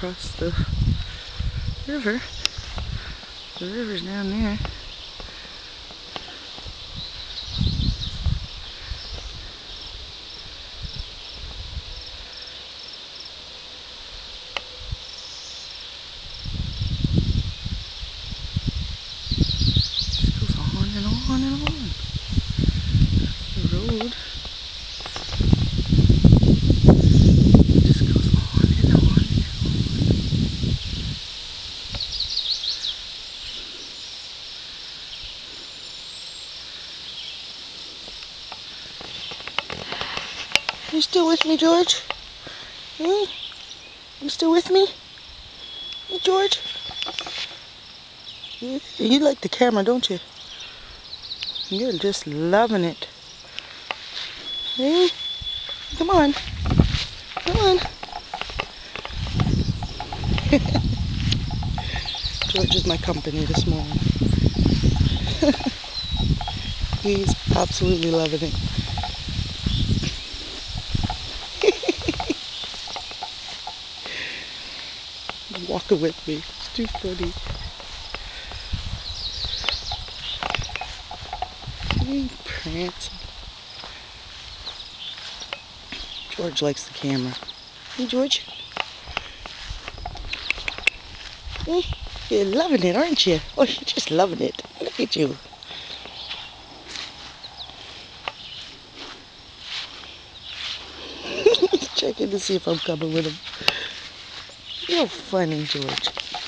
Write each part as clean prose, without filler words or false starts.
across the river. The river's down there. Just goes on and on and on. The road just goes on and on and on. You still with me, George? Hmm? You still with me? Hey, George? You like the camera, don't you? You're just loving it. Hey, come on. Come on. George is my company this morning. He's absolutely loving it. He's walking with me. It's too funny. Hey, prancing. George likes the camera. Hey, George. Hey, you're loving it, aren't you? Oh, you're just loving it. Look at you. He's checking to see if I'm coming with him. You're funny, George.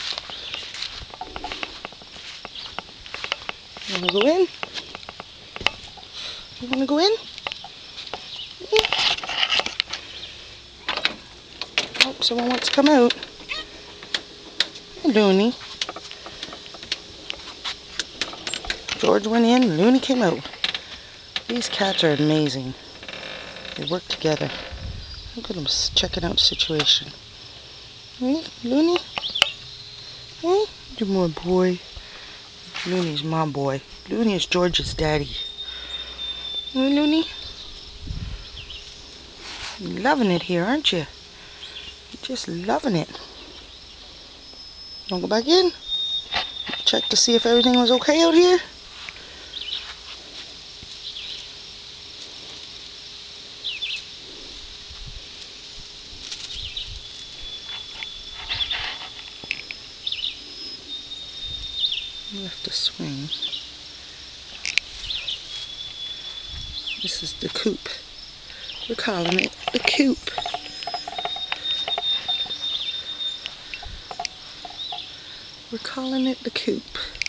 You wanna go in? You wanna go in? Oh, someone wants to come out. Hey, Looney. George went in, Looney came out. These cats are amazing. They work together. Look at them checking out the situation. Hey, Looney? Hey, you're my boy. Looney's my boy. Looney is George's daddy. Hey, Looney? You're loving it here, aren't you? You're just loving it. Wanna go back in? Check to see if everything was okay out here? Left the swing. This is the coop. We're calling it the coop. We're calling it the coop.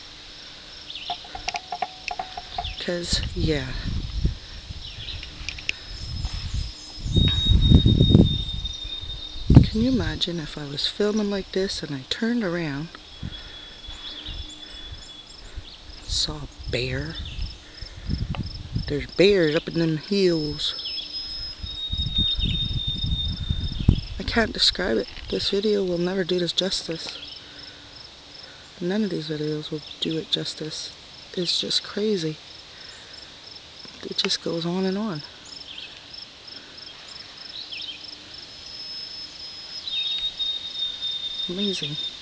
Because, yeah. Can you imagine if I was filming like this and I turned around, saw a bear? There's bears up in them hills. I can't describe it. This video will never do this justice. None of these videos will do it justice. It's just crazy. It just goes on and on. Amazing.